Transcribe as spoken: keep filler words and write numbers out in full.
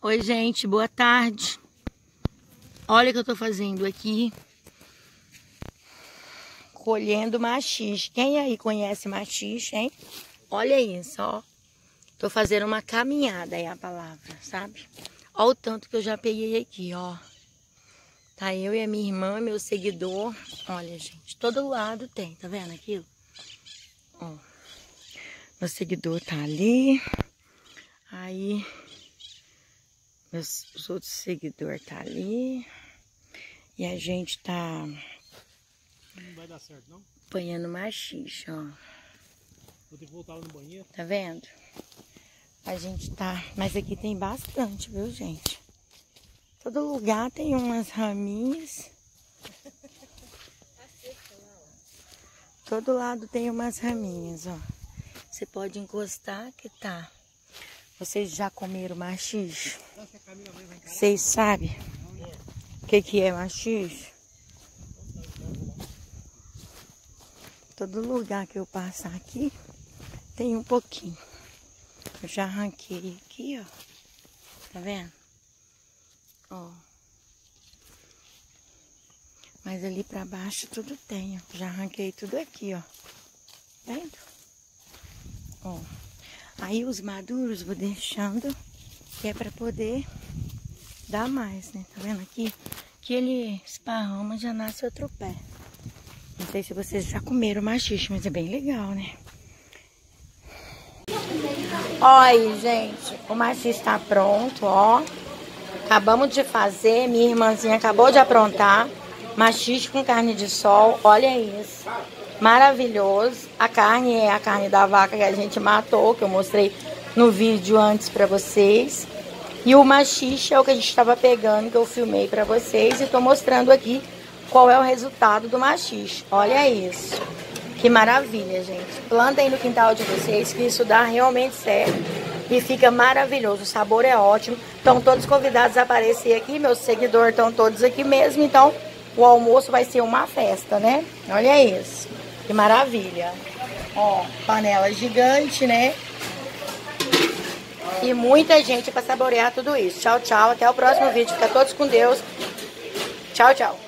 Oi, gente, boa tarde. Olha o que eu tô fazendo aqui. Colhendo maxixe. Quem aí conhece maxixe, hein? Olha isso, ó. Tô fazendo uma caminhada, é a palavra, sabe? Olha o tanto que eu já peguei aqui, ó. Tá eu e a minha irmã, meu seguidor. Olha, gente, todo lado tem, tá vendo aquilo? Ó. Meu seguidor tá ali. Aí... Meus, os outros seguidores tá ali. E a gente tá... Não vai dar certo, não? Apanhando maxixe, ó. Vou ter que voltar lá no banheiro. Tá vendo? A gente tá... Mas aqui tem bastante, viu, gente? Todo lugar tem umas raminhas. Todo lado tem umas raminhas, ó. Você pode encostar que tá. Vocês já comeram maxixe? Vocês sabem o que que é maxixe? Todo lugar que eu passar aqui tem um pouquinho. Eu já arranquei aqui, ó. Tá vendo? Ó. Mas ali pra baixo tudo tem, ó. Já arranquei tudo aqui, ó. Tá vendo? Ó. Aí os maduros vou deixando, que é pra poder dar mais, né? Tá vendo aqui? Que ele esparrama, já nasce outro pé. Não sei se vocês já comeram maxixe, mas é bem legal, né? Ó aí, gente, o maxixe tá pronto, ó. Acabamos de fazer, minha irmãzinha acabou de aprontar. Maxixe com carne de sol, olha isso. Maravilhoso. A carne é a carne da vaca que a gente matou, que eu mostrei no vídeo antes pra vocês. E o maxixe é o que a gente estava pegando, que eu filmei pra vocês. E tô mostrando aqui qual é o resultado do maxixe. Olha isso. Que maravilha, gente. Plantem no quintal de vocês, que isso dá realmente certo. E fica maravilhoso. O sabor é ótimo. Estão todos convidados a aparecer aqui. Meus seguidores estão todos aqui mesmo. Então, o almoço vai ser uma festa, né? Olha isso. Que maravilha. Ó, panela gigante, né? E muita gente para saborear tudo isso. Tchau, tchau. Até o próximo vídeo. Fica todos com Deus. Tchau, tchau.